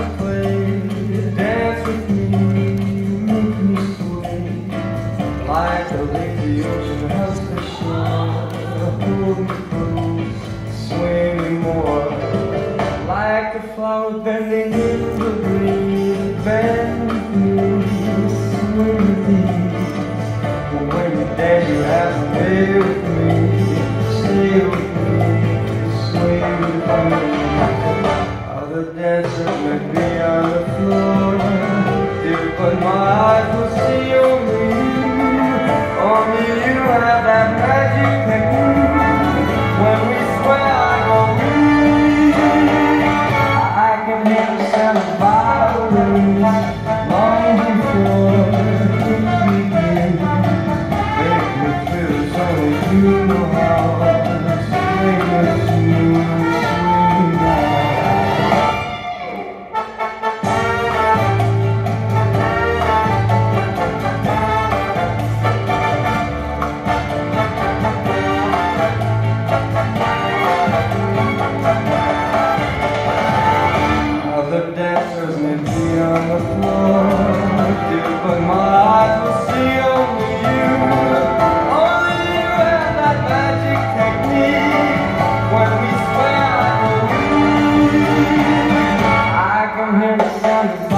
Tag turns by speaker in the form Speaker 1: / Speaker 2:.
Speaker 1: to play. Dance with me, make me sway. Like the lazy ocean hugs the shore. Hold me close, sway me more. Like a flower bending in the breeze. Bend with me, sway with me. When you're dead, you have to stay with me. Stay with me, sway with me. Other dancers may be on the floor, dear, but my eyes will see only you. Only you have that magic technique. When we swear, I go weak. I can hear the sound of violins long before it begins. Make me feel as only you know how. Swing with you, swing now. Other dancers may be on the floor, dear, but my eyes will see only you. Only you have that magic technique. When we swear, I will leave. I can hear the sound of